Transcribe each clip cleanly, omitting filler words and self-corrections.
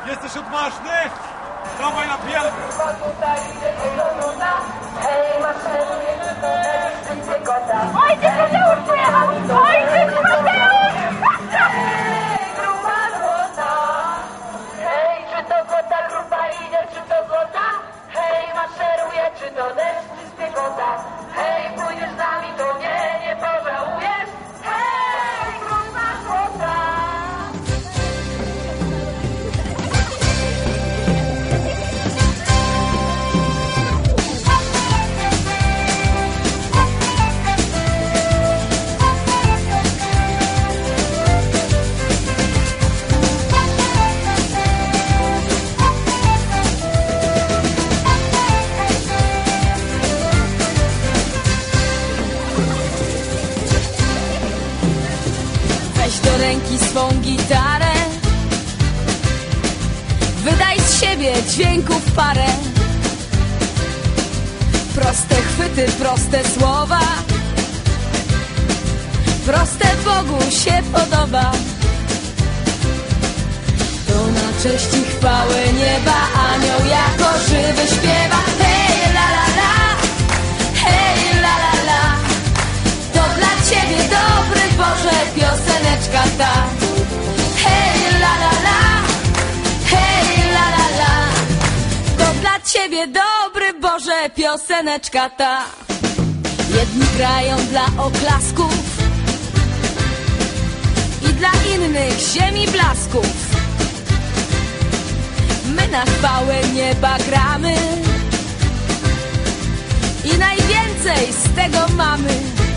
Jesteś odważny? Dawaj na pielę! Ojciec Mateusz przyjechał! Ojciec Mateusz! Grupa złota. Hej, czy to kota grupa idzie, czy to kota? Hej, maszeruje, czy to deszcz, czy spiekota? Hej, pójdziesz z nami, to nie pożałujesz. Hej, grupa złota. Weź do ręki swą gitarę, wydaj z siebie dźwięków parę. Proste chwyty, proste słowa, proste Bogu się podoba. To na cześć i chwałę nieba anioł jako żywy śpiewa. Hej la la la, hej la la la, to dla Ciebie dobry Boże pioseneczka ta. Hej la la la, hej la la la, to dla Ciebie dobry Boże pioseneczka ta. Jedni grają dla oklasków i dla innych ziemi blasków. My na chwałę nieba gramy i najwięcej z tego mamy.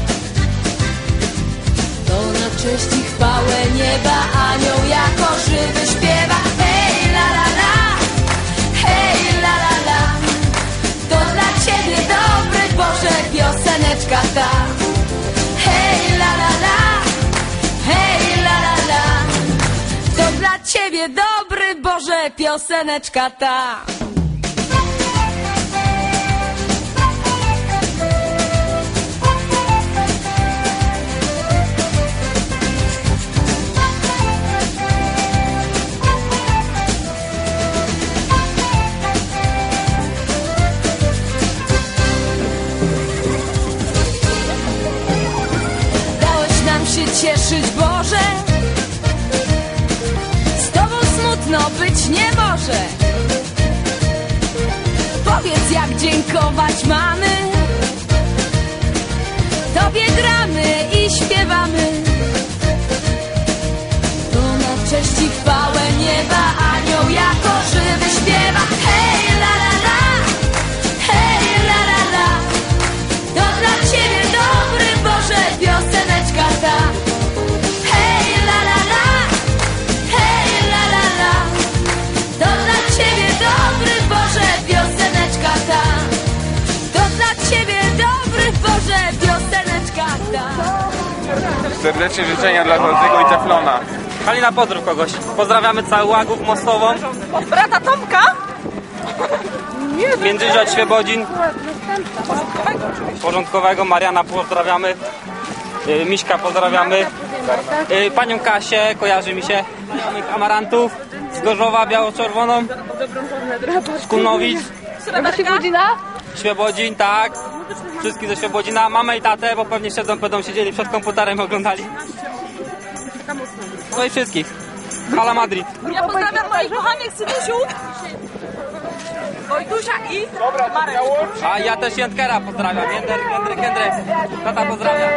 To na cześć i chwałę nieba anioł jako żywy śpiewa. Hej la la la, hej la la la, to dla Ciebie dobry Boże pioseneczka ta. Hej la la la, hej la la la, to dla Ciebie dobry Boże pioseneczka ta. Cieszyć Boże, z Tobą smutno być nie może. Powiedz, jak dziękować mamy, Tobie gramy i śpiewamy. To na cześć i chwałę nieba anioł jako żywy śpiewa. Hej la la la, hej la la la, to dla Ciebie dobry Boże pioseneczka ta. Serdecznie życzenia dla Żolnego i Teflona. Halina, pozdrów kogoś. Pozdrawiamy cały Łagów, Mostową. Od brata Tomka? Międzyrzia, Świebodzin. Porządkowego. Mariana pozdrawiamy. Miśka pozdrawiamy. Panią Kasię, kojarzy mi się. Znajomych amarantów. Z Gorzowa, biało-czerwoną. Z Kunowic. Świebodzin, tak. Wszystkich ze Świebodzina. Mamę i tatę, bo pewnie będą siedzieli przed komputerem i oglądali. No i wszystkich. Hala Madrid. Ja pozdrawiam moich kochanych synusiów. Wojtusia i Marek. A ja też Jędkera pozdrawiam. Jędrek. Tata pozdrawia.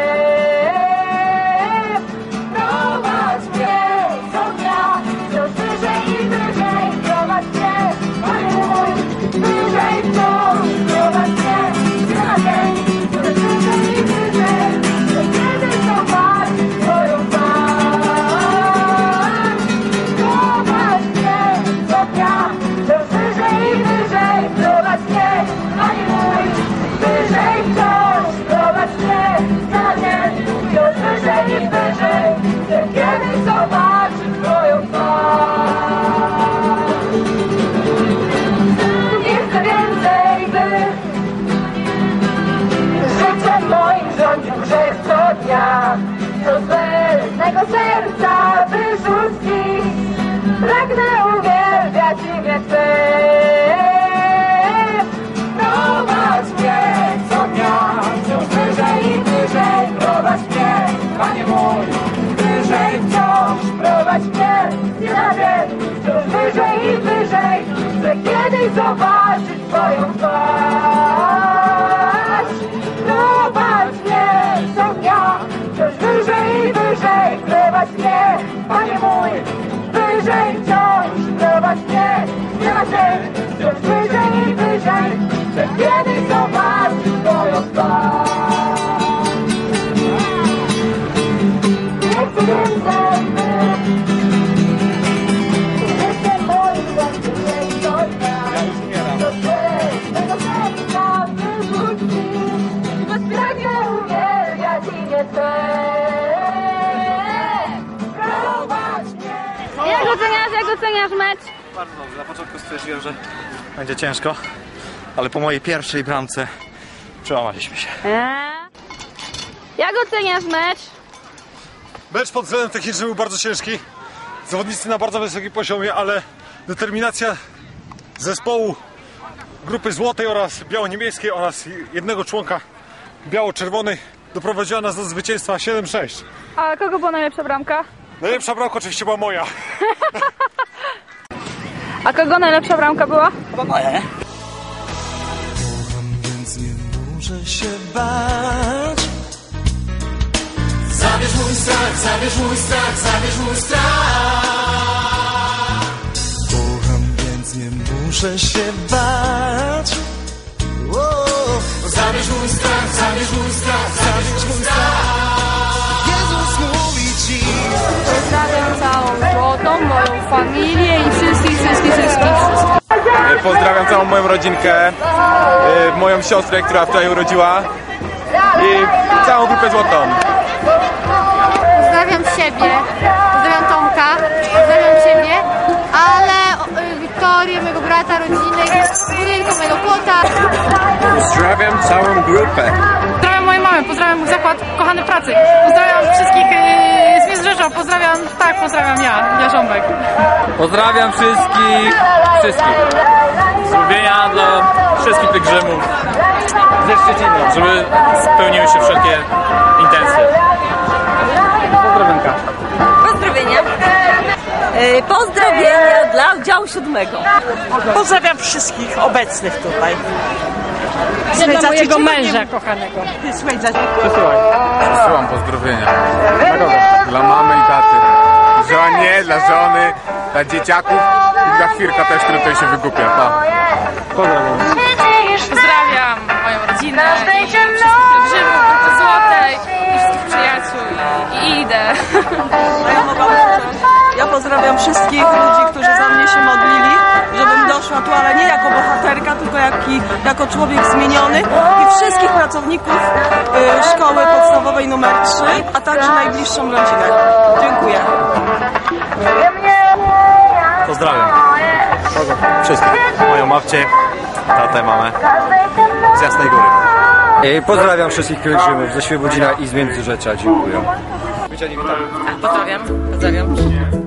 Prowadź mnie, Sofia, wciąż wyżej i wyżej. Prowadź mnie, Panie mój, wyżej wciąż. Prowadź mnie, na dzień, wciąż wyżej i wyżej. Chcę kiedyś zobaczyć Twoją twarz. Prowadź mnie, Sofia, wciąż wyżej i wyżej. Prowadź mnie, Panie mój, wyżej wciąż. Prowadź mnie, na dzień. moją twarz. Zobacz mnie, to ja, wciąż wyżej i wyżej, zobacz mnie, Panie mój, wyżej wciąż, zobacz mnie, nie ma się, wciąż wyżej i wyżej, chcę kiedyś zobaczyć moją twarz. Nie chcę więcej być, jestem moim właściwym do dnia, do swojego serca wyrzucić, pragnę uwielbiać i nie chcę. Jak oceniasz mecz? Bardzo dobrze. Na początku stwierdziłem, że będzie ciężko, ale po mojej pierwszej bramce przełamaliśmy się. Jak oceniasz mecz? Mecz pod względem technicznym był bardzo ciężki. Zawodnicy na bardzo wysokim poziomie, ale determinacja zespołu grupy złotej oraz biało-niemieckiej oraz jednego członka biało-czerwonej doprowadziła nas do zwycięstwa 7-6. A kogo była najlepsza bramka? Najlepsza bramka oczywiście była moja. A kogo najlepsza bramka była? Więc nie muszę się bać. Zabierz mój strach, zabierz mój strach, zabierz mój strach. Kocham, więc nie muszę się bać. Zabierz mój strach, zabierz mój strach, zabierz mój strach. Jezus mówi ci. Pozdrawiam całą złotą, moją familię i wszystkich. Pozdrawiam całą moją rodzinkę, moją siostrę, która wczoraj urodziła i całą grupę złotą. Pozdrawiam siebie, pozdrawiam Tomka, pozdrawiam siebie, ale Wiktorię, mojego brata, rodzinę, budynku, mojego kota. Pozdrawiam całą grupę. Pozdrawiam moją mamę, pozdrawiam mój zakład kochany pracy, pozdrawiam wszystkich z Międzyrzecza, pozdrawiam ja Żąbek. Pozdrawiam wszystkich. Zdrowienia dla wszystkich pielgrzymów ze Szczecina, żeby spełniły się wszelkie intencje. Pozdrowionka. Pozdrowienia dla oddziału 7. Pozdrawiam wszystkich obecnych tutaj. Dla mojego męża kochanego. Przesyłam pozdrowienia. Dla mamy i taty. Żonie, dla żony, dla dzieciaków i dla chwilka też, który tutaj się wygłupia. Pa. Pozdrawiam. Pozdrawiam moją rodzinę i wszystkich pielgrzymów, grupy złotej i wszystkich przyjaciół i idę. Ja pozdrawiam wszystkich ludzi, którzy za mnie się modlili, żebym doszła tu, ale nie jako bohaterka, tylko jako człowiek zmieniony i wszystkich pracowników szkoły podstawowej numer 3, a także najbliższą rodzinę. Dziękuję. Pozdrawiam wszystkich. Moją babcię, tatę, mamę z Jasnej Góry. I pozdrawiam wszystkich pielgrzymów ze Świebodzina i z Międzyrzecza. Dziękuję. Pozdrawiam.